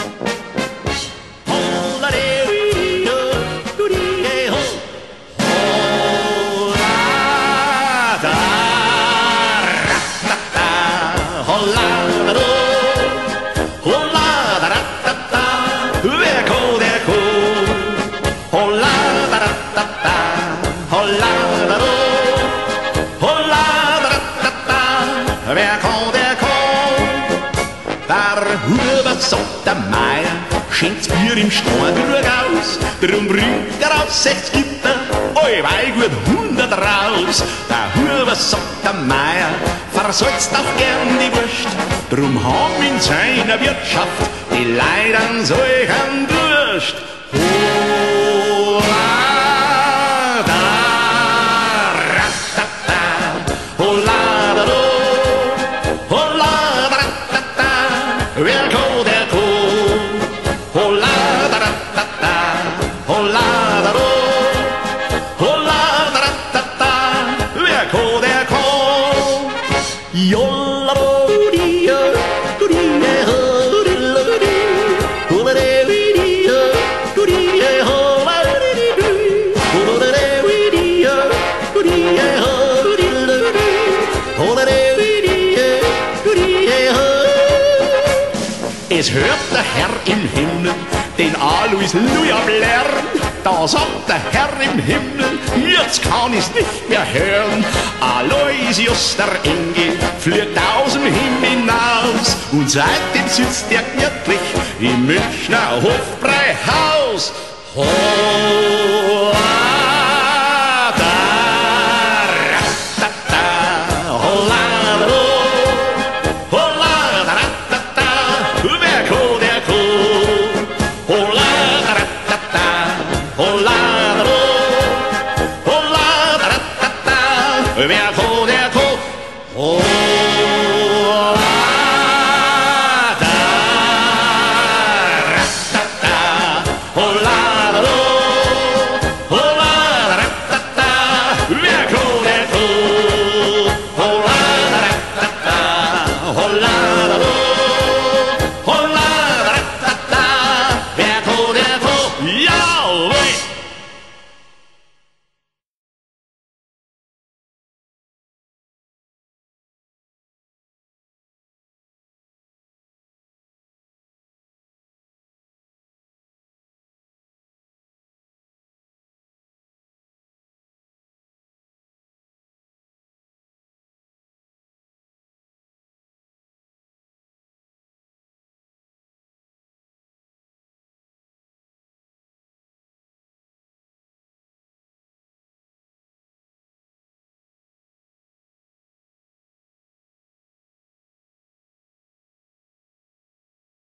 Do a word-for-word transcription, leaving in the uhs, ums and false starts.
Wer kommt, der kommt. Der Huber sagt der Meier, schenkt's Bier im Steinkrug aus. Drum bringt er auf sechs Gitter, oi wei gut hundert raus. Der Huber sagt der Meier, versalzt auch gern die Wurst. Drum haben in seiner Wirtschaft die Leute an solchen Durst. Hola, da, ratata, hola, da, do. Wer kommt, der kommt. Hola, da, da, da, da. Hola, da, do. Hola, da, da, da, da. Wer kommt, der kommt. Yolla, do, di, yo, do, di, ye, ho, di, lo, di. Hola, de, wi, di, yo, do, di, ye, hola, di, di, do. Hola, de, wi, di, yo, do, di, ye, ho, di, lo, di. Hola, de, wi, di, ye, do, di, ye, ho. Es hört der Herr im Himmel den Alois Luja blären. Da sagt der Herr im Himmel, jetzt kann ich's nicht mehr hören. Aloysius der Engel flügt aus dem Himmel hinaus und seitdem sitzt er glücklich im Münchner Hofbräuhaus. Hola, da, ratata, hola, da, do. Hola, da, ratata, wer kommt, der kommt. Hola, da, ratata, hola, da, do. Hola, da, ratata, wer kommt, der kommt.